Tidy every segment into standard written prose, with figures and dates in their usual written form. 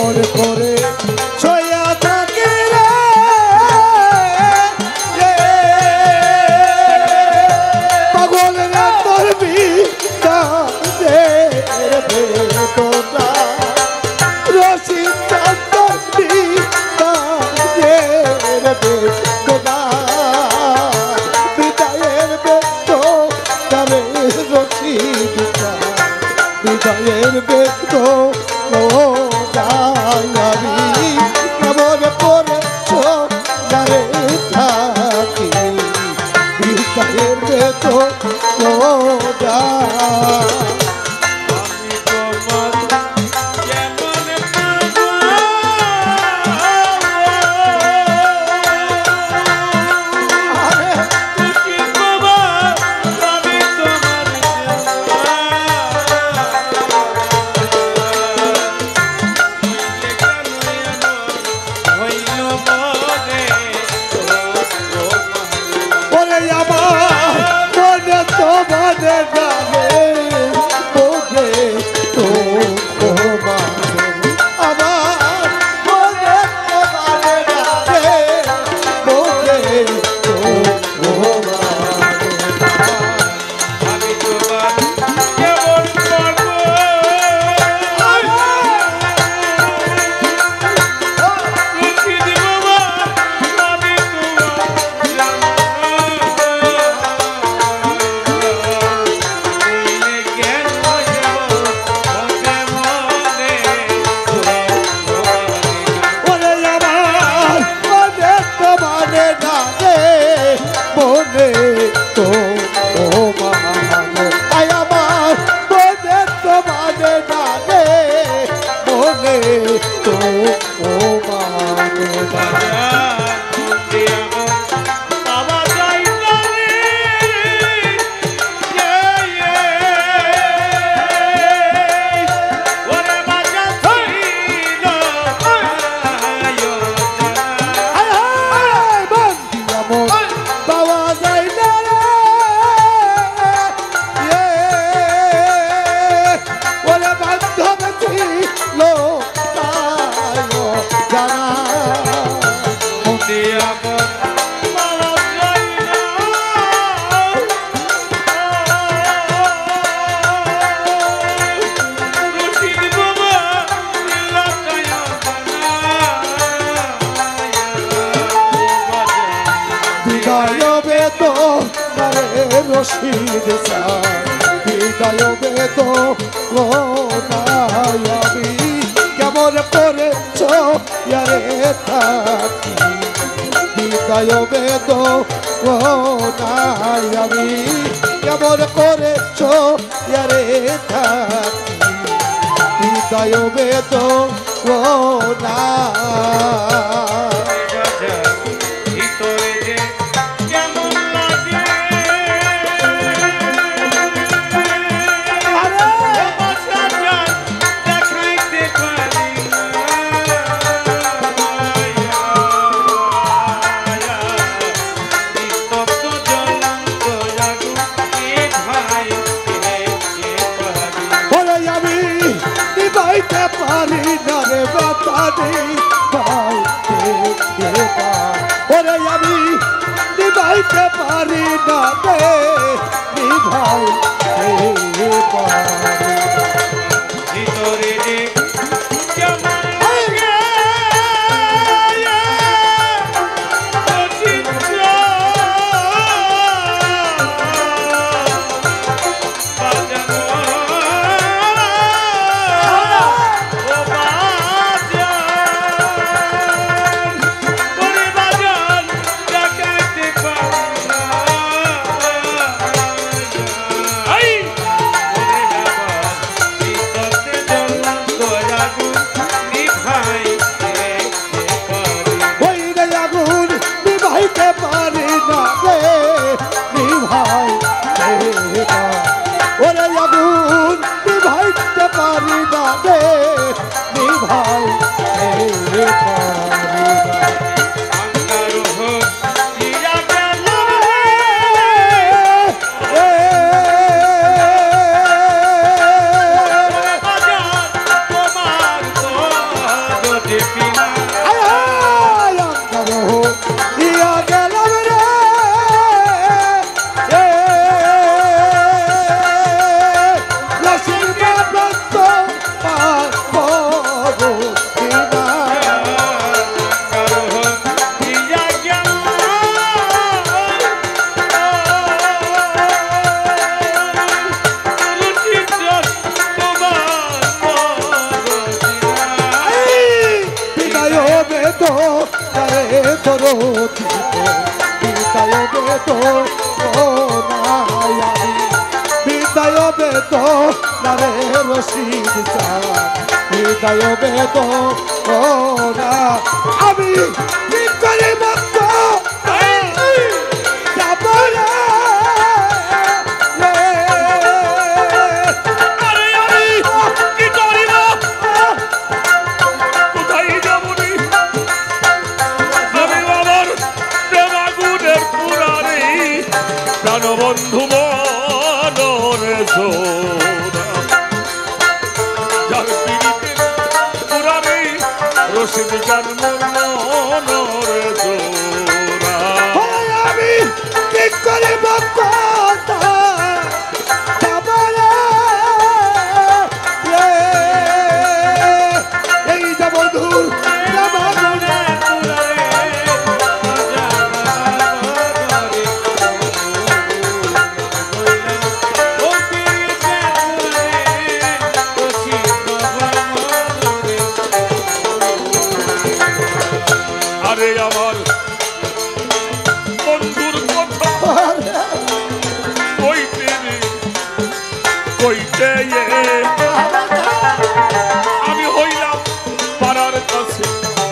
মনে করে ছয়া থাকে পাগল রে তোর বিটা বেদনা রশি তোর বিটা বেদনা বিদায়ের বেদনা রশি বিদায়ের বেদনা আমি কেমন করে চলে থাকি বিদায়ের বেদনা রশিদ বিদায় বেদনায় আমি কেমন করে চলে থাকি বিদায় বেদনায় আমি কেমন করে চলে থাকি বিদায় বেদনা পারি না রে বাতারি ভাই ওরে আমি নিভাইতে পারি না রে নিভাই ভিতরে বেদ রে দরদি বিদায় বেদ ও নায়ারি বিদায় বেদ রে রশিদ চান বিদায় বেদ ও না আমি কি করে ভক্ত যাব রে বন্ধু মনরে সোনা যার পিড়িতে পুরারে রশিদ জান মনরে সোনা আমি কি করে বাবা এই যে বন্ধুর আমার বন্ধুর কথা কইতে আমি হইলাম পাড়ার কাছে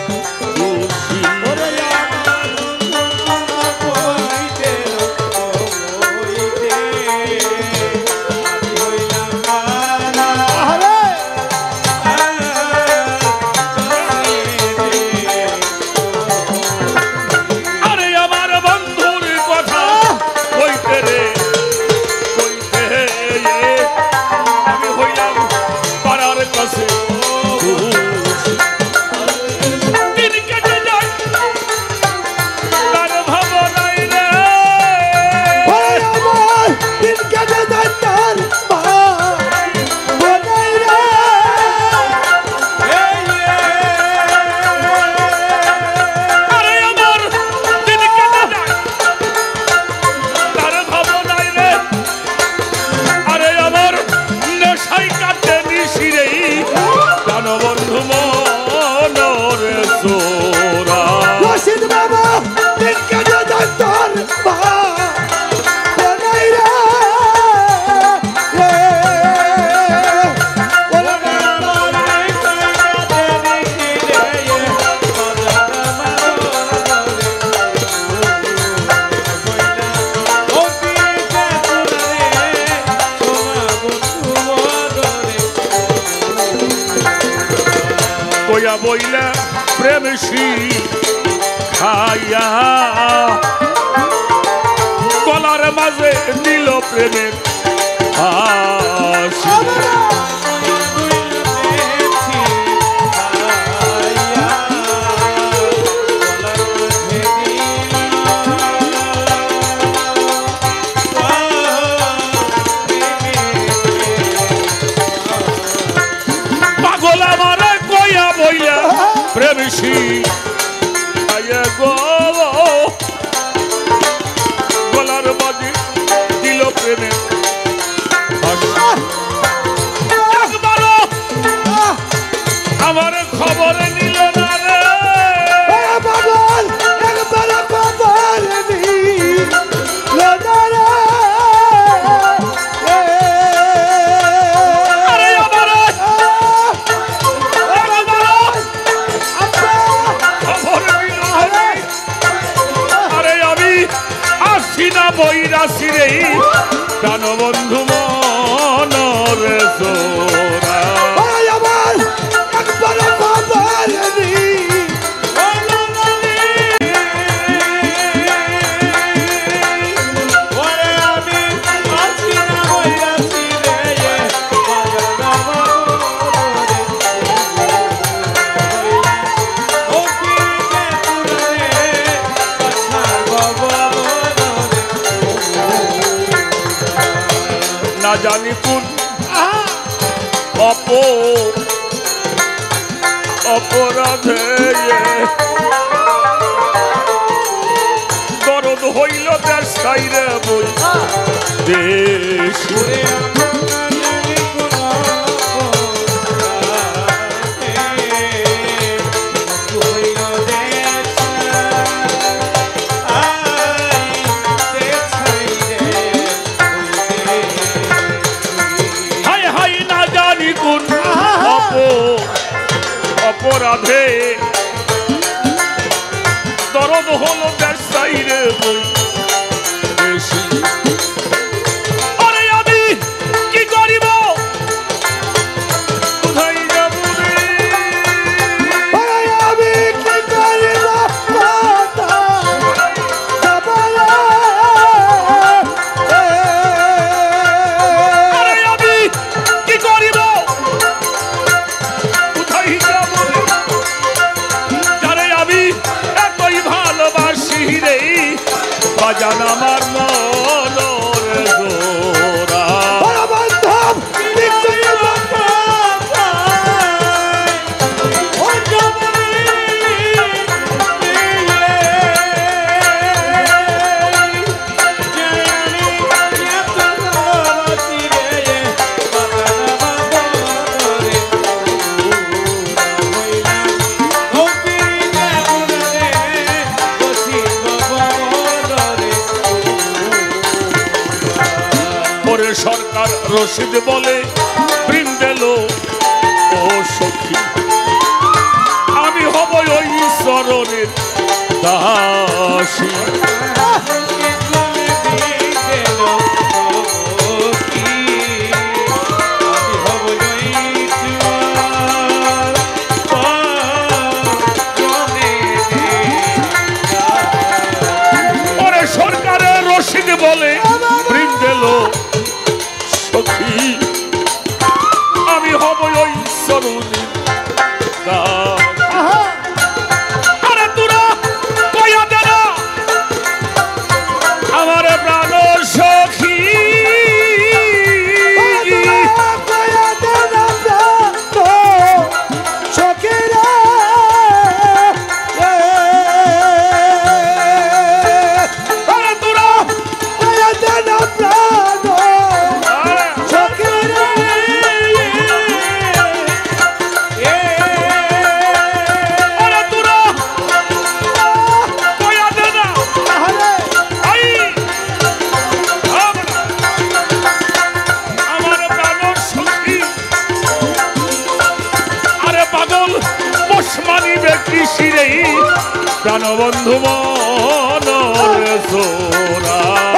বইলা প্রেম খাইয়া গলার মাঝে দিল প্রেমের হাসি পাগল আমারে কইয়া বইলা প্রেমসী আয়া গো গলার মাঝে দিল প্রেমের একবারও আমার খবর নিল না রে পাগল একবার খবর নিল না রে বৈরাসী রে প্রাণ বন্ধু মনরে সোনা আমার একবার খবর না জানি কোন অপরাধে দরদ হইল দেশ সাইরে বই দেশ হইল অপরাধে দরদ হলো দেশাই রে বই দেশি। আরে আমি কি করিব কোথায় যাব রে আমি কি করিব আরে আমি কি করিব কোথায় যাব রে যারে আমি এতই ভালোবাসি রে বাজান আমার মনের জোড়া। বান্ধব সরকার রশিদ বলে বৃন্দেল ও সখী আমি হব ওই চরণের দাসী। ওরে সরকারের রশিদ বলে বৃন্দেল সখী আমি হব ওই চরণের দাস। আরে তোরা কইয়া দে না আমার প্রাণ সখী প্রাণবন্ধু মনের জোড়া।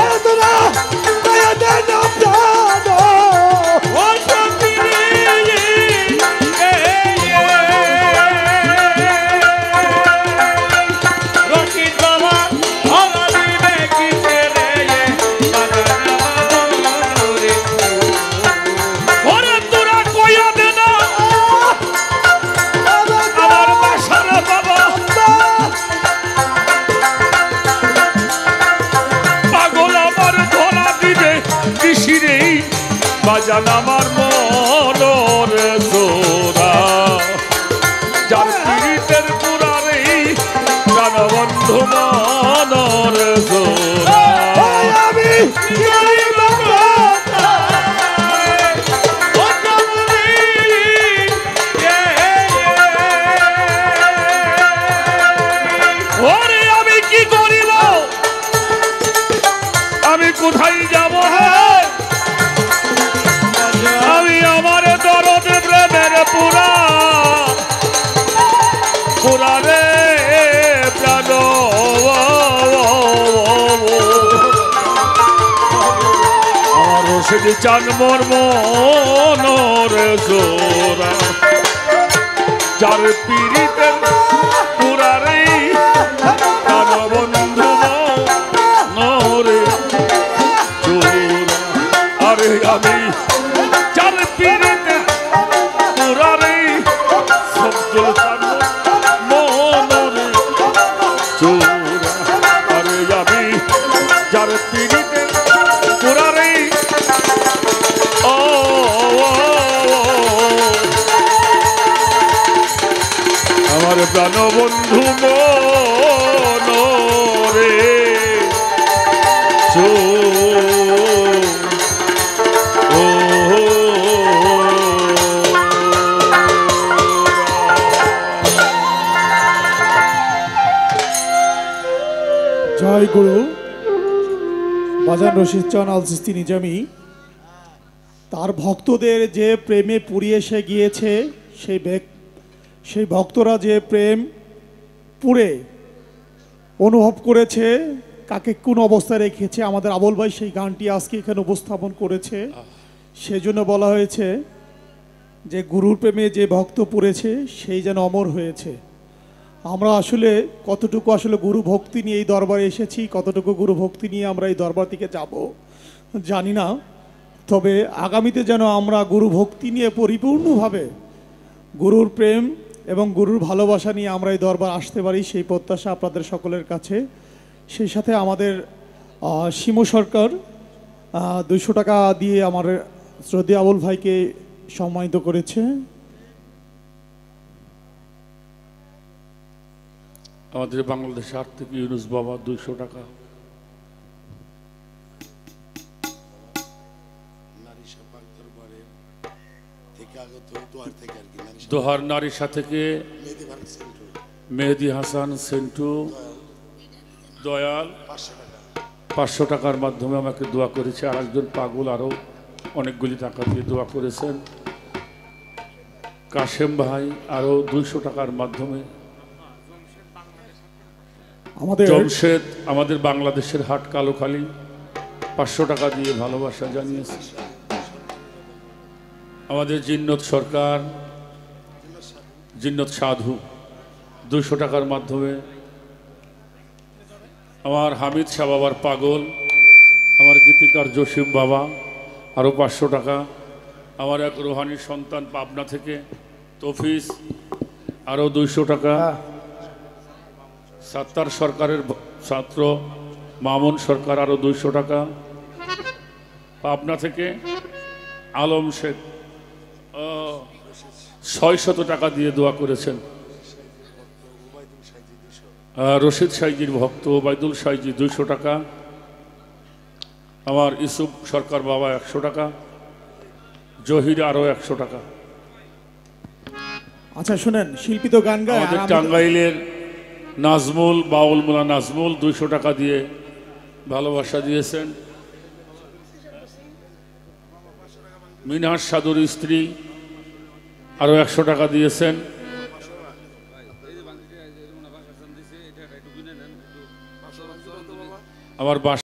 বাজান আমার মনের জোড়া যার পীড়িতের পুরারে প্রাণবন্ধু মনের জোড়া। আমি ওরে আমি কি করিব আমি কোথায় যাব আমি আমার দরদ প্রেমের পুরারে প্রাণ আমার রশিদ চান মোর মনের জোড়া যার পীড়িতের পুরারে প্রাণবন্ধু মনের জোড়া। আরে আমি যার পীড়িতের পুরারে সবদুল চান মনের জোড়া। আরে আমি যার পীড়িতের পুরারে আমার প্রাণবন্ধু মনরে জয় গুরু বাজান রশিদ চান আল চিশতি নিজামী তার ভক্তদের যে প্রেমে পুড়িয়ে সে গিয়েছে সেই সেই ভক্তরা যে প্রেম পুরে অনুভব করেছে, কাকে কোন অবস্থায় রেখেছে, আমাদের আবুল ভাই সেই গানটি আজকে এখানে উপস্থাপন করেছে। সেজন্য বলা হয়েছে যে গুরুর প্রেমে যে ভক্ত পুরেছে সেই যেন অমর হয়েছে। আমরা আসলে কতটুকু আসলে গুরু ভক্তি নিয়ে এই দরবারে এসেছি, কতটুকু গুরু ভক্তি নিয়ে আমরা এই দরবার থেকে যাব জানি না। তবে আগামীতে যেন আমরা গুরু ভক্তি নিয়ে পরিপূর্ণভাবে গুরুর প্রেম এবং গুরুর ভালোবাসা নিয়ে আমরা এই দরবার আসতে পারি, সেই প্রত্যাশা আপনাদের সকলের কাছে। সেই সাথে আমাদের শিমু সরকার 200 টাকা দিয়ে আমার শ্রদ্ধেয় আবুল ভাইকে সম্মানিত করেছে। আমাদের বাংলাদেশ আর্থিক ইউনুস বাবা 200 টাকা। দোহার নারীশা থেকে মেহেদি হাসান সেন্টু দয়াল 500 টাকার মাধ্যমে আমাকে দোয়া করেছে। আর একজন পাগল আরও অনেকগুলি টাকা দিয়ে দোয়া করেছেন। কাশেম ভাই আরও 200 টাকার মাধ্যমে। জমশেদ আমাদের বাংলাদেশের হাট কালোখালী 500 টাকা দিয়ে ভালোবাসা জানিয়েছে। আমাদের জিন্নত সরকার, জিন্নত সাধু 200 টাকার মাধ্যমে। আমার হামিদ শাহ বাবার পাগল, আমার গীতিকার জসিম বাবা আরও 500 টাকা। আমার এক রোহানি সন্তান পাবনা থেকে তফিস আরও 200 টাকা। সাত্তার সরকারের ছাত্র মামুন সরকার আরও 200 টাকা। পাবনা থেকে আলম শেখ 600 টাকা দিয়ে দোয়া করেছেন। রশিদ সাইজির ভক্ত ওবায়দুল সাইজি 200 টাকা। আমার ইসুফ সরকার বাবা 100 টাকা। জহির আরও 100 টাকা। আচ্ছা শুনেন, শিল্পী তো গান গায়। আমাদের টাঙ্গাইলের নাজমুল, বাউল মোলা নাজমুল 200 টাকা দিয়ে ভালোবাসা দিয়েছেন। মিনহাস সাধুর স্ত্রী আরও 100 টাকা দিয়েছেন। আমার